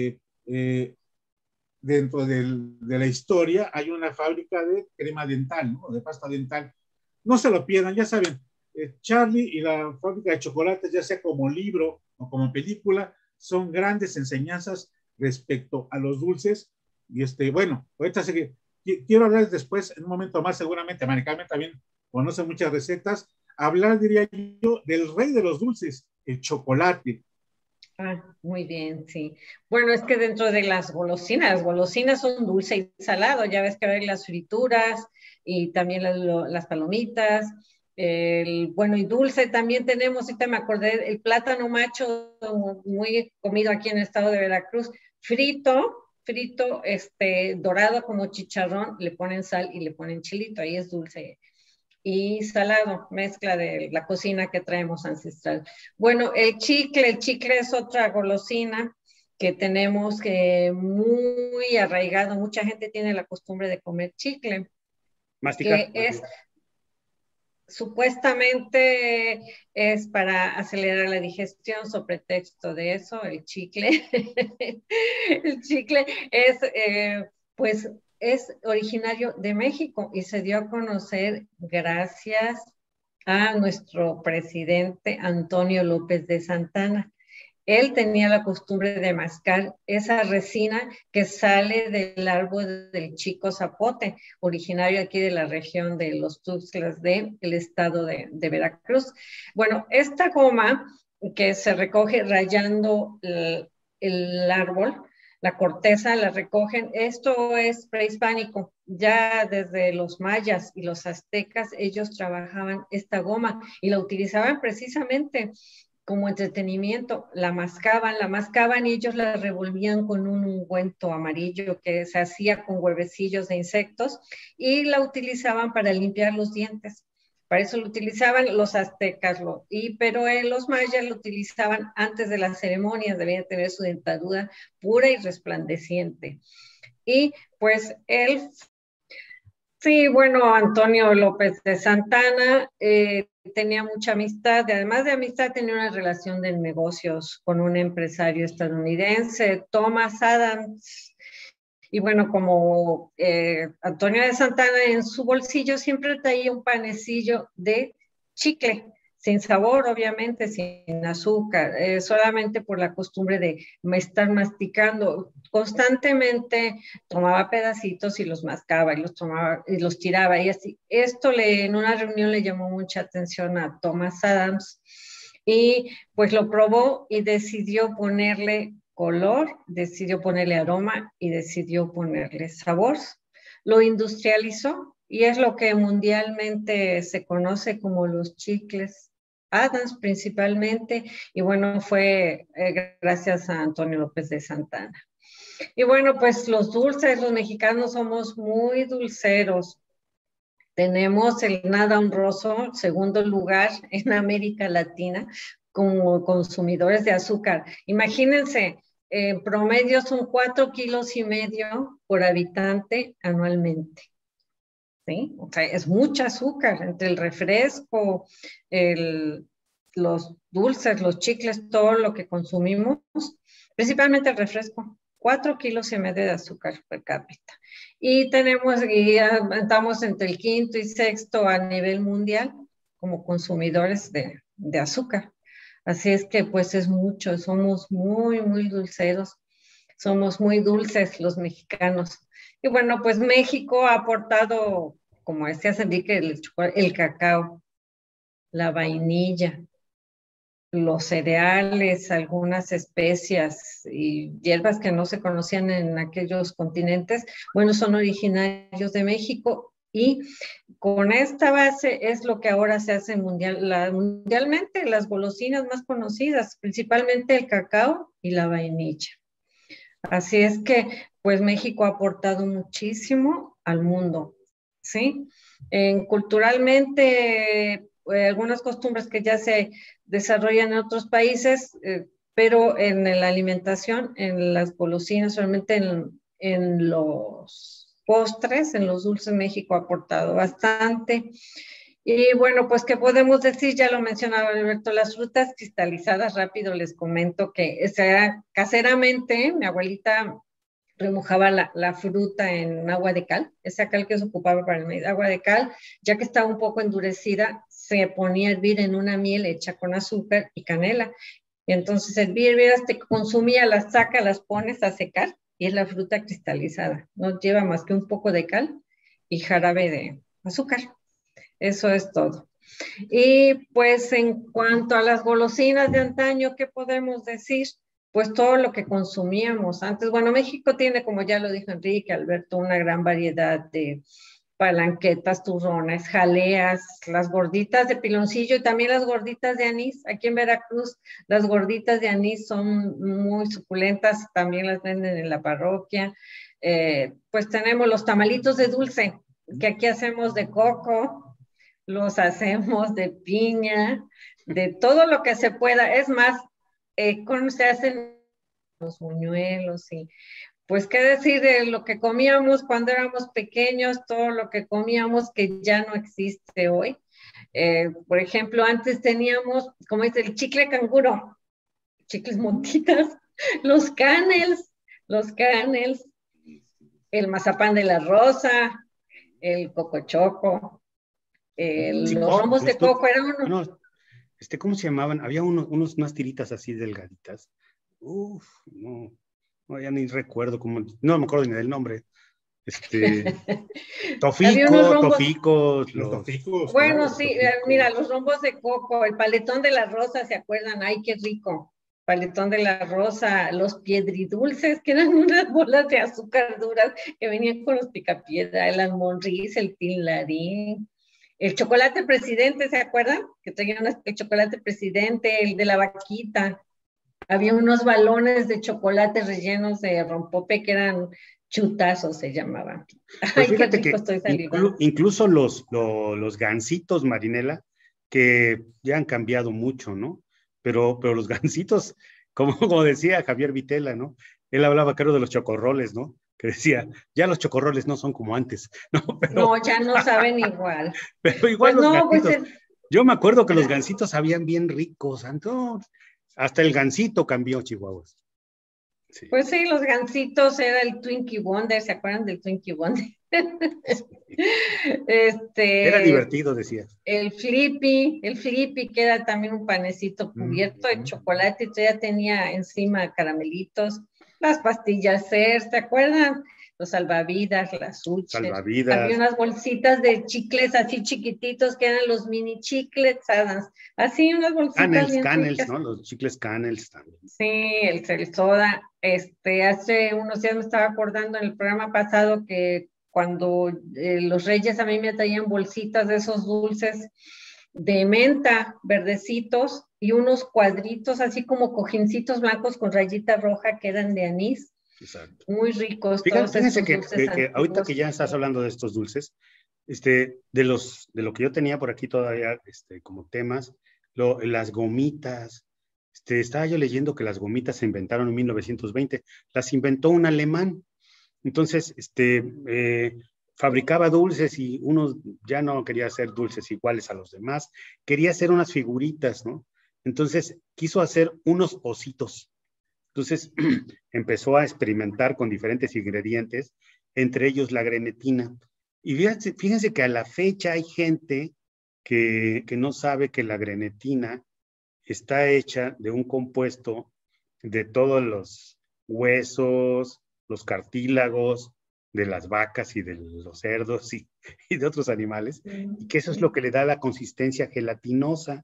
dentro de la historia hay una fábrica de crema dental, ¿no? De pasta dental. No se lo pierdan, ya saben, Charlie y la fábrica de chocolates, ya sea como libro o como película, son grandes enseñanzas respecto a los dulces. Y bueno, ahorita sé que quiero hablar después, en un momento más, seguramente, Maricarmen también conoce muchas recetas, hablar, diría yo, del rey de los dulces, el chocolate. Ah, muy bien, sí. Bueno, es que dentro de las golosinas son dulce y salado. Ya ves que hay las frituras y también las palomitas. Bueno, y dulce también tenemos, ahorita me acordé, el plátano macho, muy comido aquí en el estado de Veracruz, frito, dorado como chicharrón, le ponen sal y le ponen chilito, ahí es dulce y salado, mezcla de la cocina que traemos ancestral. Bueno, el chicle es otra golosina que tenemos que muy arraigado, mucha gente tiene la costumbre de comer chicle, Masticar. que es supuestamente es para acelerar la digestión, sobre texto de eso, el chicle. El chicle es, pues, es originario de México y se dio a conocer gracias a nuestro presidente Antonio López de Santana. Él tenía la costumbre de mascar esa resina que sale del árbol del chico zapote, originario aquí de la región de los Tuxtlas del estado de Veracruz. Bueno, esta goma que se recoge rayando el árbol, la corteza la recogen, esto es prehispánico, ya desde los mayas y los aztecas ellos trabajaban esta goma y la utilizaban precisamente como entretenimiento, la mascaban y ellos la revolvían con un ungüento amarillo que se hacía con huevecillos de insectos y la utilizaban para limpiar los dientes. Para eso lo utilizaban los aztecas, pero los mayas lo utilizaban antes de las ceremonias, debían tener su dentadura pura y resplandeciente. Y pues él sí, bueno, Antonio López de Santana tenía mucha amistad, y además de amistad tenía una relación de negocios con un empresario estadounidense, Thomas Adams. Y bueno, como Antonio de Santana en su bolsillo siempre traía un panecillo de chicle, sin sabor, obviamente, sin azúcar, solamente por la costumbre de estar masticando. Constantemente tomaba pedacitos y los mascaba y los tomaba y los tiraba y así. En una reunión le llamó mucha atención a Thomas Adams y pues lo probó y decidió ponerle color, decidió ponerle aroma y decidió ponerle sabor. Lo industrializó y es lo que mundialmente se conoce como los chicles Adams principalmente, y bueno, fue gracias a Antonio López de Santana. Y bueno, pues los dulces, los mexicanos somos muy dulceros. Tenemos el nada honroso, segundo lugar en América Latina, como consumidores de azúcar. Imagínense, en promedio son 4,5 kilos por habitante anualmente. ¿Sí? O sea, es mucha azúcar entre el refresco, los dulces, los chicles, todo lo que consumimos, principalmente el refresco. 4,5 kilos de azúcar per cápita. Y estamos entre el quinto y sexto a nivel mundial como consumidores de azúcar. Así es que pues es mucho, somos muy, muy dulceros, somos muy dulces los mexicanos. Y bueno, pues México ha aportado, como decía Enrique, el cacao, la vainilla, los cereales, algunas especias y hierbas que no se conocían en aquellos continentes, bueno, son originarios de México y con esta base es lo que ahora se hace mundialmente, las golosinas más conocidas, principalmente el cacao y la vainilla. Así es que, pues México ha aportado muchísimo al mundo, ¿sí? Culturalmente, algunas costumbres que ya se desarrollan en otros países, pero en la alimentación, en las golosinas, solamente en los postres, en los dulces, México ha aportado bastante. Y bueno, pues, ¿qué podemos decir? Ya lo mencionaba Alberto, las frutas cristalizadas, rápido les comento que caseramente mi abuelita remojaba la fruta en agua de cal, esa cal que se ocupaba para el agua de cal, ya que estaba un poco endurecida, se ponía a hervir en una miel hecha con azúcar y canela. Y entonces hervidas, te consumía, las saca, las pones a secar y es la fruta cristalizada. No lleva más que un poco de cal y jarabe de azúcar. Eso es todo. Y pues en cuanto a las golosinas de antaño, ¿qué podemos decir? Pues todo lo que consumíamos antes. Bueno, México tiene, como ya lo dijo Enrique, Alberto, una gran variedad de palanquetas, turrones, jaleas, las gorditas de piloncillo y también las gorditas de anís. Aquí en Veracruz, las gorditas de anís son muy suculentas, también las venden en la parroquia. Pues tenemos los tamalitos de dulce, que aquí hacemos de coco, los hacemos de piña, de todo lo que se pueda. Es más, ¿cómo se hacen los buñuelos? Y pues qué decir de lo que comíamos cuando éramos pequeños, todo lo que comíamos que ya no existe hoy. Por ejemplo, antes teníamos, como es el chicle canguro, chicles montitas, los canels, el mazapán de la rosa, el cocochoco, los rombos de coco eran unos. ¿Cómo se llamaban? Había unas tiritas así delgaditas. Uf, no, ya ni recuerdo cómo, no me acuerdo ni del nombre. Toficos. Los toficos. Bueno, claro, sí, toficos. mira, los rombos de coco, el paletón de la rosa, ¿se acuerdan? Ay, qué rico. Paletón de la rosa, los piedridulces, que eran unas bolas de azúcar duras que venían con los picapiedra, el almonriz, el tinlarín. El chocolate presidente, ¿se acuerdan? Que traían el chocolate presidente, el de la vaquita. Había unos balones de chocolate rellenos de rompope que eran chutazos, se llamaban. Pues ay, fíjate qué rico que estoy incluso los gansitos, Marinela, que ya han cambiado mucho, ¿no? Pero los gansitos, como decía Javier Vitela, ¿no? Él hablaba, creo, de los chocorroles, ¿no? Que decía, ya los chocorroles no son como antes, ¿no? No, ya no saben igual. Pero igual pues los no, gansitos. Yo me acuerdo que los gansitos sabían bien ricos, entonces, hasta el gansito cambió, Chihuahuas. Sí. Pues sí, los gansitos era el Twinkie Wonder, ¿se acuerdan del Twinkie Wonder? Era divertido, decía. El Flippy, que era también un panecito cubierto de chocolate, y ya tenía encima caramelitos, las pastillas CER, ¿se acuerdan? Los salvavidas, las Uches. Salvavidas. Había unas bolsitas de chicles así chiquititos que eran los mini chicles, así unas bolsitas. Canels, ¿no? Los chicles Canels también. Sí, el soda. Hace unos días me estaba acordando en el programa pasado que cuando los reyes a mí me traían bolsitas de esos dulces de menta, verdecitos, y unos cuadritos así como cojincitos blancos con rayita roja que eran de anís. Exacto. Muy ricos. Fíjense que ahorita que ya estás hablando de estos dulces, de lo que yo tenía por aquí todavía como temas, las gomitas. Estaba yo leyendo que las gomitas se inventaron en 1920, las inventó un alemán. Entonces, fabricaba dulces y uno ya no quería hacer dulces iguales a los demás, quería hacer unas figuritas, ¿no? Entonces, quiso hacer unos ositos. Entonces, empezó a experimentar con diferentes ingredientes, entre ellos la grenetina. Y fíjense que a la fecha hay gente que no sabe que la grenetina está hecha de un compuesto de todos los huesos, los cartílagos de las vacas y de los cerdos y de otros animales, y que eso es lo que le da la consistencia gelatinosa.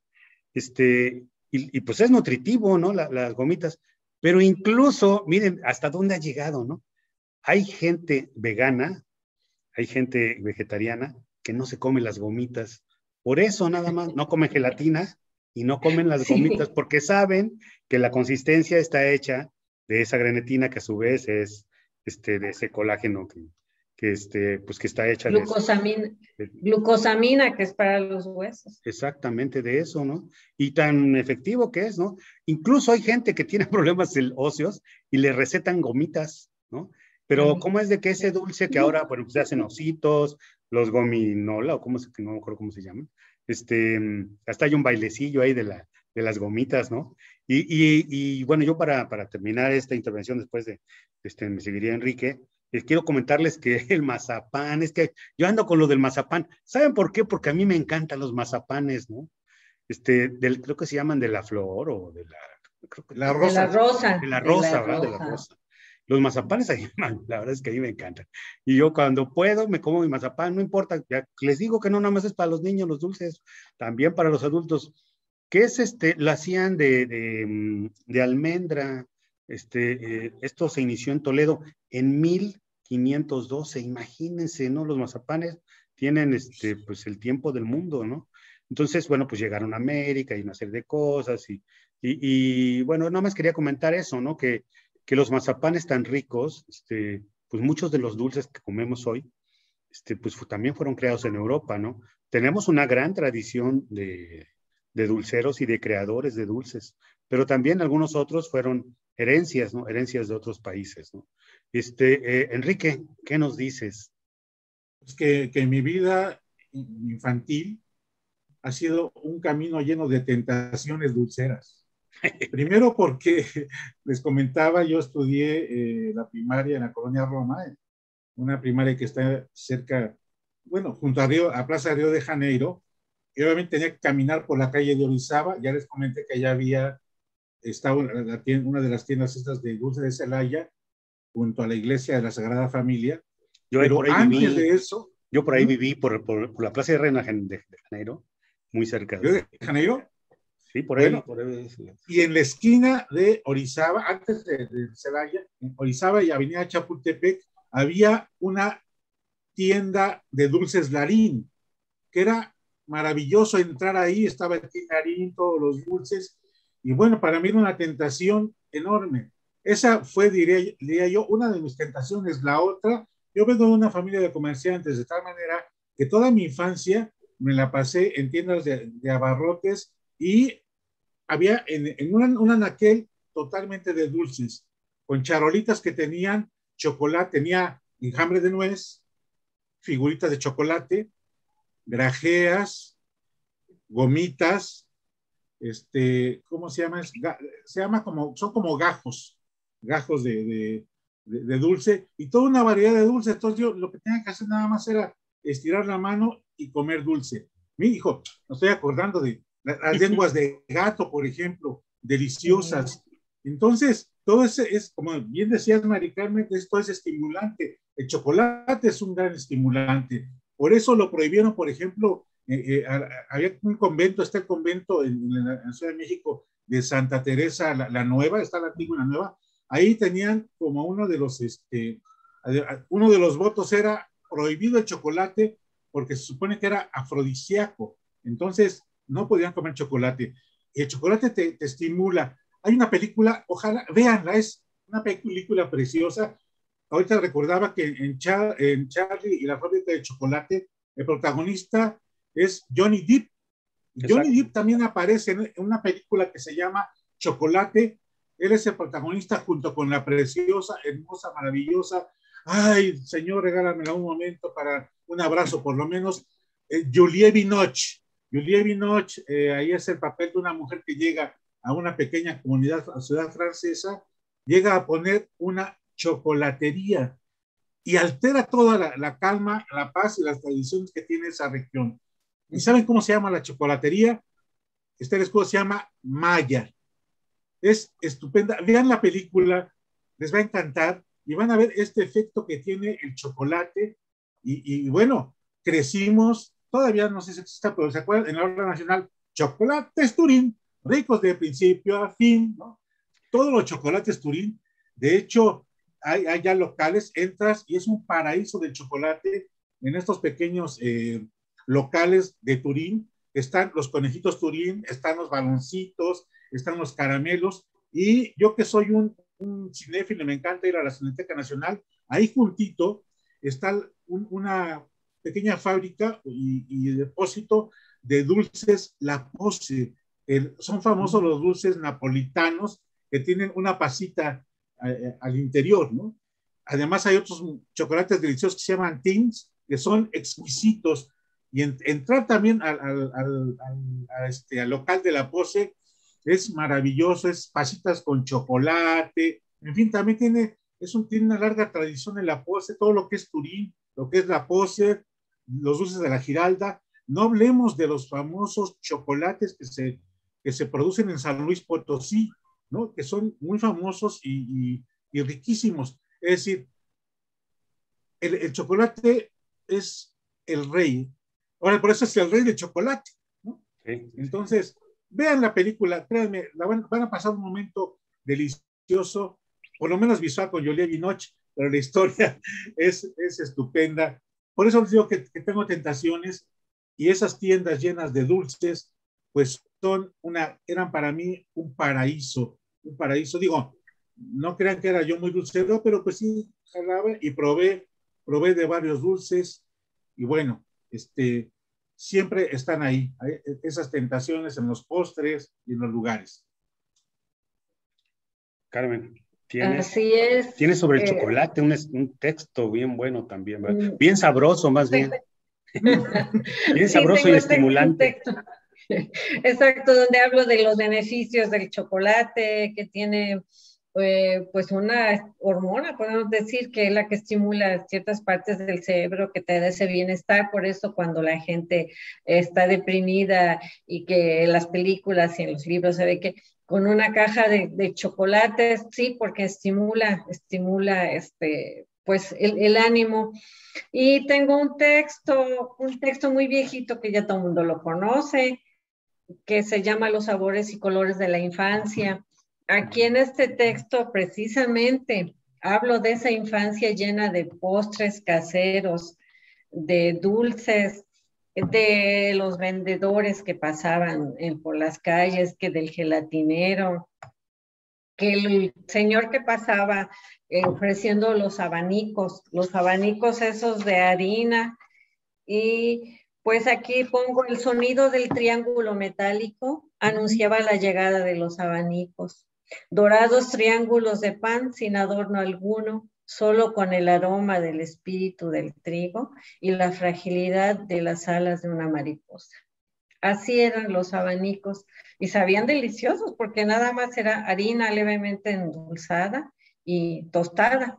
Y pues es nutritivo, ¿no? Las gomitas. Pero incluso, miren, hasta dónde ha llegado, ¿no? Hay gente vegana, hay gente vegetariana que no se come las gomitas. Por eso nada más, no comen gelatina y no comen las gomitas, porque saben que la consistencia está hecha de esa grenetina que a su vez es de ese colágeno que está hecha glucosamina, que es para los huesos. Exactamente, de eso, ¿no? Y tan efectivo que es, ¿no? Incluso hay gente que tiene problemas óseos y le recetan gomitas, ¿no? Pero ¿cómo es de que ese dulce que ahora, bueno, pues se hacen ositos, los gominola, o no me acuerdo cómo se llaman. Hasta hay un bailecillo ahí de las gomitas, ¿no? Y bueno, yo para terminar esta intervención después me seguiría Enrique, les quiero comentarles que el mazapán, es que yo ando con lo del mazapán. ¿Saben por qué? Porque a mí me encantan los mazapanes, ¿no? Creo que se llaman de la flor o de la... Creo que la rosa. De la rosa. De la rosa, ¿verdad? De la rosa. Los mazapanes ahí, la verdad es que a mí me encantan. Y yo cuando puedo me como mi mazapán, no importa. Ya les digo que no nada más es para los niños los dulces, también para los adultos. ¿Qué es lo hacían de almendra? Esto se inició en Toledo en 1512, imagínense, ¿no? Los mazapanes tienen pues el tiempo del mundo, ¿no? Entonces, bueno, pues llegaron a América y una serie de cosas y bueno, nada más quería comentar eso, ¿no? Que los mazapanes tan ricos, pues muchos de los dulces que comemos hoy, pues también fueron creados en Europa, ¿no? Tenemos una gran tradición de dulceros y de creadores de dulces, pero también algunos otros fueron herencias, ¿no? Herencias de otros países, ¿no? Enrique, ¿qué nos dices? Pues que mi vida infantil ha sido un camino lleno de tentaciones dulceras. Primero porque, les comentaba, yo estudié la primaria en la colonia Roma, una primaria que está cerca, bueno, junto a Plaza Río de Janeiro, y obviamente tenía que caminar por la calle de Orizaba. Ya les comenté que allá estaba una de las tiendas estas de dulce de Celaya, junto a la iglesia de la Sagrada Familia. Pero antes de eso... Yo por ahí viví, por la Plaza de Río de Janeiro, muy cerca ¿Río de Janeiro? Sí, por ahí. Bueno, por ahí sí. Y en la esquina de Orizaba, antes de Celaya, en Orizaba y Avenida Chapultepec, había una tienda de dulces Larín, que era maravilloso entrar ahí, estaba el Larín, todos los dulces, y bueno, para mí era una tentación enorme. Esa fue, diría yo, una de mis tentaciones. La otra, yo vengo de una familia de comerciantes, de tal manera que toda mi infancia me la pasé en tiendas de abarrotes y había en un anaquel totalmente de dulces, con charolitas que tenían chocolate, tenía enjambre de nuez, figuritas de chocolate, grajeas, gomitas, ¿cómo se llama? Se llama son como gajos de dulce, y toda una variedad de dulces. Entonces yo lo que tenía que hacer nada más era estirar la mano y comer dulce. Mi hijo, me estoy acordando de las lenguas de gato, por ejemplo, deliciosas. Entonces, todo ese es, como bien decías, Mari Carmen, esto es estimulante. El chocolate es un gran estimulante. Por eso lo prohibieron, por ejemplo, había un convento, está el convento en la Ciudad de México de Santa Teresa, la Nueva, está la antigua y la nueva. Ahí tenían como uno de los votos era prohibido el chocolate porque se supone que era afrodisíaco. Entonces, no podían comer chocolate. El chocolate te estimula. Hay una película, ojalá, véanla, es una película preciosa. Ahorita recordaba que en Charlie y la fábrica de chocolate, el protagonista es Johnny Depp. Exacto. Johnny Depp también aparece en una película que se llama Chocolate. Él es el protagonista junto con la preciosa, hermosa, maravillosa. Ay, señor, regálamela un momento para un abrazo, por lo menos. Juliette Binoche. Juliette Binoche, ahí es el papel de una mujer que llega a una pequeña comunidad, a ciudad francesa, llega a poner una chocolatería y altera toda la calma, la paz y las tradiciones que tiene esa región. ¿Y saben cómo se llama la chocolatería? Este escudo se llama Maya. Es estupenda. Vean la película, les va a encantar y van a ver este efecto que tiene el chocolate. Y bueno, crecimos, todavía no sé si existe, pero se acuerdan, en la hora nacional, chocolates Turín, ricos de principio a fin, ¿no? Todos los chocolates Turín. De hecho, hay ya locales, entras y es un paraíso del chocolate en estos pequeños locales de Turín. Están los conejitos Turín, están los baloncitos, están los caramelos, y yo que soy un cinéfilo, me encanta ir a la Cineteca Nacional, ahí juntito está una pequeña fábrica y depósito de dulces La Pose. Son famosos los dulces napolitanos que tienen una pasita al interior, ¿no? Además hay otros chocolates deliciosos que se llaman Tins, que son exquisitos. Y entrar también al local de La Pose es maravilloso, es pasitas con chocolate, en fin, también tiene una larga tradición en La Pose, todo lo que es Turín, lo que es La Pose, los dulces de la Giralda. No hablemos de los famosos chocolates que se producen en San Luis Potosí, ¿no? Que son muy famosos y riquísimos. Es decir, el chocolate es el rey. Ahora, por eso es el rey del chocolate, ¿no? Sí. Entonces, vean la película, créanme, van a pasar un momento delicioso, por lo menos visual con Juliette Binoche, pero la historia es estupenda. Por eso les digo que tengo tentaciones, y esas tiendas llenas de dulces, pues eran para mí un paraíso. Digo, no crean que era yo muy dulcero, pero pues sí, jalaba y probé de varios dulces, y bueno, siempre están ahí, esas tentaciones en los postres y en los lugares. Carmen, así es. Tienes sobre el chocolate un texto bien bueno también, ¿verdad? Bien sabroso más bien. Bien sabroso y estimulante. Exacto, donde hablo de los beneficios del chocolate, que tiene pues una hormona, podemos decir, que es la que estimula ciertas partes del cerebro, que te da ese bienestar. Por eso cuando la gente está deprimida y que en las películas y en los libros se ve que con una caja de chocolates, sí, porque estimula pues el ánimo. Y tengo un texto muy viejito que ya todo el mundo lo conoce, que se llama Los sabores y colores de la infancia. Aquí en este texto precisamente hablo de esa infancia llena de postres caseros, de dulces, de los vendedores que pasaban por las calles, que del gelatinero, que el señor que pasaba ofreciendo los abanicos esos de harina. Y pues aquí pongo el sonido del triángulo metálico, anunciaba la llegada de los abanicos. Dorados triángulos de pan sin adorno alguno, solo con el aroma del espíritu del trigo y la fragilidad de las alas de una mariposa. Así eran los abanicos y sabían deliciosos porque nada más era harina levemente endulzada y tostada.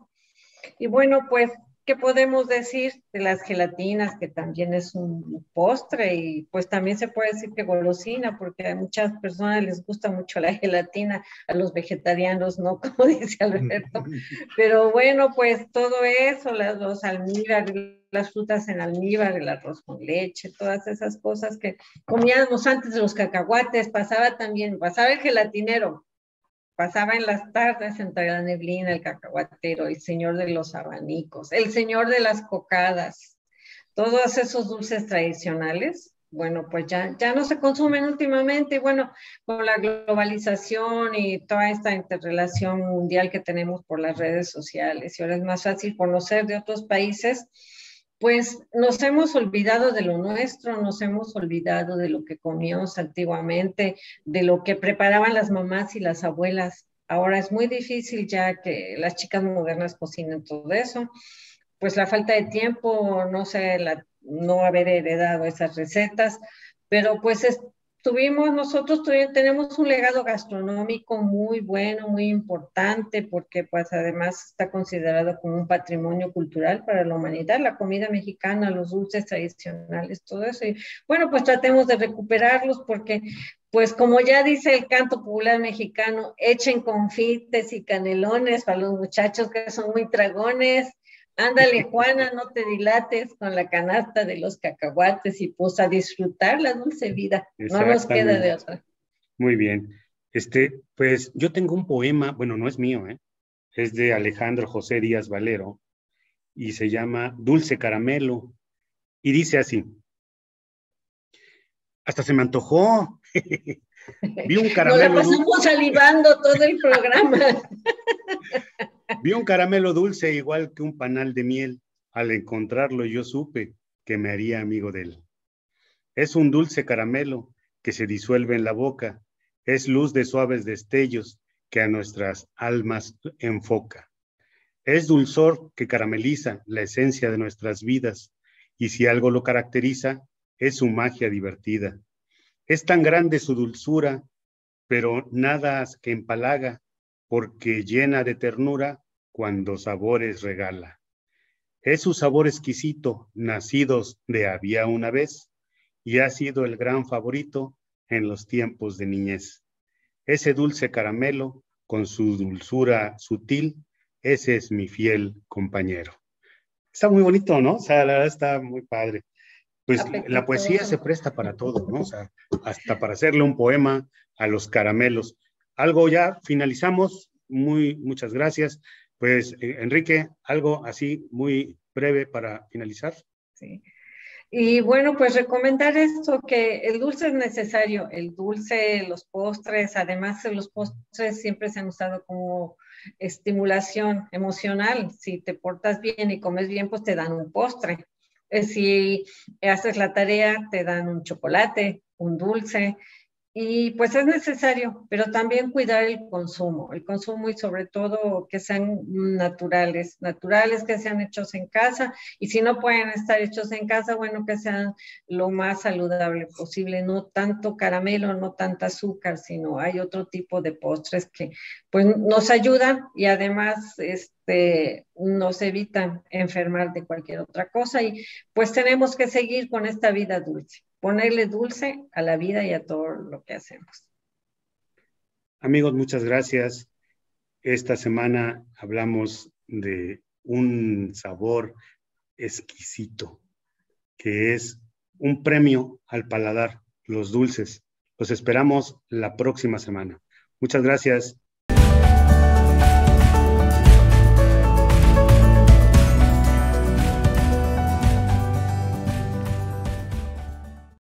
Y bueno, pues, ¿qué podemos decir de las gelatinas, que también es un postre? Y pues también se puede decir que golosina, porque a muchas personas les gusta mucho la gelatina, a los vegetarianos no, como dice Alberto. Pero bueno, pues todo eso, los almíbar, las frutas en almíbar, el arroz con leche, todas esas cosas que comíamos antes de los cacahuates. Pasaba el gelatinero, pasaba en las tardes entre la neblina, el cacahuatero, el señor de los abanicos, el señor de las cocadas, todos esos dulces tradicionales. Bueno, pues ya no se consumen últimamente. Y bueno, con la globalización y toda esta interrelación mundial que tenemos por las redes sociales, y ahora es más fácil conocer de otros países, pues nos hemos olvidado de lo nuestro, nos hemos olvidado de lo que comíamos antiguamente, de lo que preparaban las mamás y las abuelas. Ahora es muy difícil ya que las chicas modernas cocinen todo eso. Pues la falta de tiempo, no sé, no haber heredado esas recetas, pero pues nosotros tenemos un legado gastronómico muy bueno, muy importante, porque pues además está considerado como un patrimonio cultural para la humanidad, la comida mexicana, los dulces tradicionales, todo eso. Y bueno, pues tratemos de recuperarlos, porque pues como ya dice el canto popular mexicano, echen confites y canelones para los muchachos que son muy tragones. Ándale, Juana, no te dilates con la canasta de los cacahuates, y pues a disfrutar la dulce vida. No nos queda de otra. Muy bien. Pues yo tengo un poema, bueno, no es mío, es de Alejandro José Díaz Valero, y se llama Dulce Caramelo, y dice así: hasta se me antojó. Vi un caramelo. Nos la pasamos salivando todo el programa. Vi un caramelo dulce igual que un panal de miel. Al encontrarlo yo supe que me haría amigo de él. Es un dulce caramelo que se disuelve en la boca. Es luz de suaves destellos que a nuestras almas enfoca. Es dulzor que carameliza la esencia de nuestras vidas y si algo lo caracteriza, es su magia divertida. Es tan grande su dulzura, pero nada que empalaga, porque llena de ternura cuando sabores regala. Es su sabor exquisito, nacidos de había una vez, y ha sido el gran favorito en los tiempos de niñez. Ese dulce caramelo, con su dulzura sutil, ese es mi fiel compañero. Está muy bonito, ¿no? O sea, la verdad está muy padre. Pues la poesía se presta para todo, ¿no? O sea, hasta para hacerle un poema a los caramelos. Algo ya finalizamos. Muchas gracias. Pues, Enrique, algo así muy breve para finalizar. Sí. Y bueno, pues recomendar esto, que el dulce es necesario, el dulce, los postres, además los postres siempre se han usado como estimulación emocional. Si te portas bien y comes bien, pues te dan un postre. Si haces la tarea, te dan un chocolate, un dulce. Y pues es necesario, pero también cuidar el consumo y sobre todo que sean naturales que sean hechos en casa, y si no pueden estar hechos en casa, bueno, que sean lo más saludable posible, no tanto caramelo, no tanta azúcar, sino hay otro tipo de postres que pues nos ayudan y además nos evitan enfermar de cualquier otra cosa, y pues tenemos que seguir con esta vida dulce. Ponerle dulce a la vida y a todo lo que hacemos. Amigos, muchas gracias. Esta semana hablamos de un sabor exquisito, que es un premio al paladar, los dulces. Los esperamos la próxima semana. Muchas gracias.